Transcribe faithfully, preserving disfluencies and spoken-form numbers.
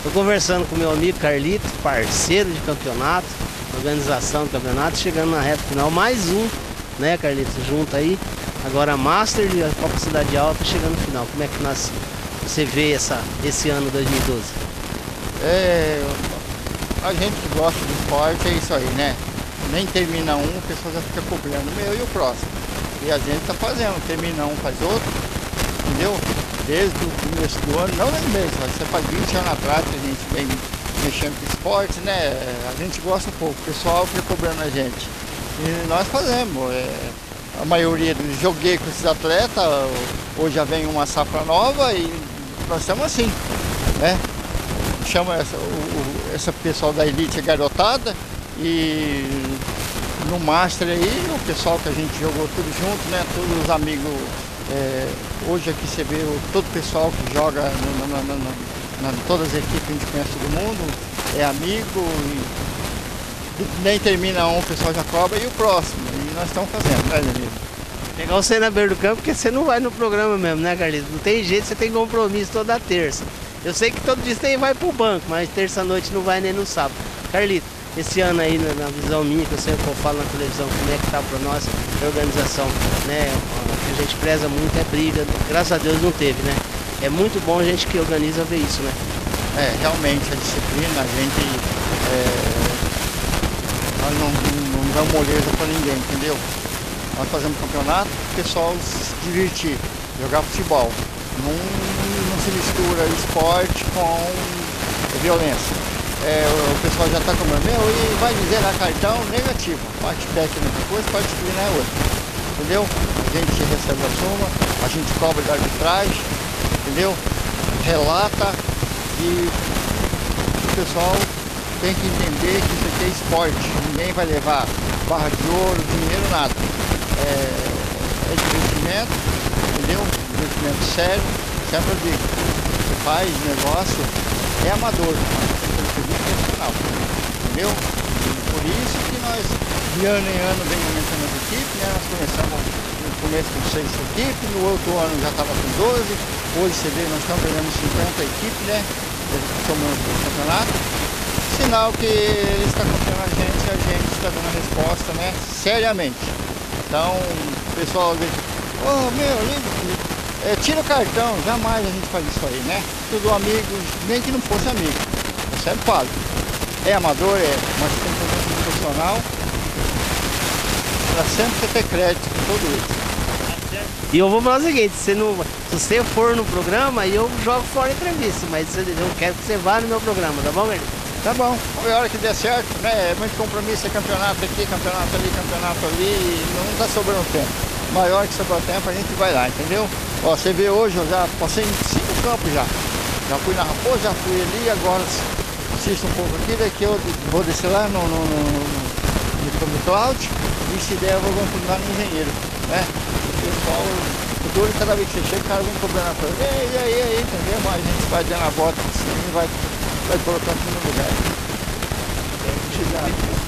Tô conversando com meu amigo Carlito, parceiro de campeonato, organização do campeonato, chegando na reta final, mais um, né, Carlito, junto aí. Agora a Master e a Copa Cidade Alta chegando no final. Como é que nós, você vê essa, esse ano dois mil e doze? É, a gente que gosta do esporte é isso aí, né? Nem termina um, o pessoal já fica cobrando o meu e o próximo. E a gente tá fazendo, termina um, faz outro, entendeu? Desde o começo do ano, não nem mesmo, você faz vinte anos atrás que a gente vem mexendo com esporte, né? A gente gosta um pouco, o pessoal fica cobrando a gente. E nós fazemos. É, a maioria dos joguei com esses atletas, hoje já vem uma safra nova e nós estamos assim, né? Chama essa, o, essa pessoal da elite garotada e no Master aí, o pessoal que a gente jogou tudo junto, né? Todos os amigos, é, hoje aqui você vê o, todo o pessoal que joga no, no, no, no, na todas as equipes que a gente conhece todo mundo, é amigo, e nem termina um, o pessoal já cobra e o próximo, e nós estamos fazendo, né, amigo? Pegar você na beira do campo, porque você não vai no programa mesmo, né, Carlito? Não tem jeito, você tem compromisso toda terça. Eu sei que todo dia você vai pro banco, mas terça-noite não vai nem no sábado. Carlito, esse ano aí, na, na visão minha, que eu sempre falo na televisão, como é que tá pra nós, a organização, né? O que a gente preza muito é briga, graças a Deus não teve, né? É muito bom a gente que organiza ver isso, né? É, realmente, a disciplina, a gente, é, nós não, não, não damos moleza pra ninguém, entendeu? Nós fazemos campeonato, o pessoal se divertir, jogar futebol. Não, não se mistura esporte com violência. É, o pessoal já está comendo, meu, e vai dizer na cartão negativo. Parte técnica é uma coisa, parte disciplina é outra. Entendeu? A gente recebe a soma, a gente cobra da arbitragem, entendeu? Relata e o pessoal tem que entender que isso aqui é esporte. Ninguém vai levar barra de ouro, dinheiro, nada. É, é divertimento, entendeu? Divertimento sério, sempre eu digo, você faz negócio, é amador, mas tem que ser profissional, entendeu? E por isso que nós, de ano em ano, vem aumentando as equipes, né? Nós começamos no começo com seis equipes, no outro ano já estava com doze, hoje você vê, nós estamos ganhando cinquenta equipes, né? Somando o campeonato. Sinal que ele está confiando a gente e a gente está dando a resposta, né? Seriamente. Então, o pessoal diz, ô oh, meu, é, tira o cartão, jamais a gente faz isso aí, né? Tudo amigo, nem que não fosse amigo. Eu sempre falo. É amador, é, mas tem que fazer um profissional para sempre você ter crédito com tudo isso. E eu vou falar o seguinte, se, não, se você for no programa, eu jogo fora a entrevista, mas eu quero que você vá no meu programa, tá bom, Carlito? Tá bom, a hora que der certo, né? É muito compromisso, é campeonato aqui, campeonato ali, campeonato ali, não tá sobrando tempo. Maior que sobrou tempo, a gente vai lá, entendeu? Ó, você vê hoje, eu já passei em cinco campos já. Já fui na Raposa, já fui ali, agora assisto um pouco aqui, daqui eu vou descer lá no, no, no, no, no Cloud, e se der eu vou continuar no Engenheiro, né? O pessoal, o duro, cada vez que você chega, o cara vem cobrando a coisa, ei, ei, ei, entendeu? Mas a gente vai dando a volta assim e vai... vai colocando no lugar.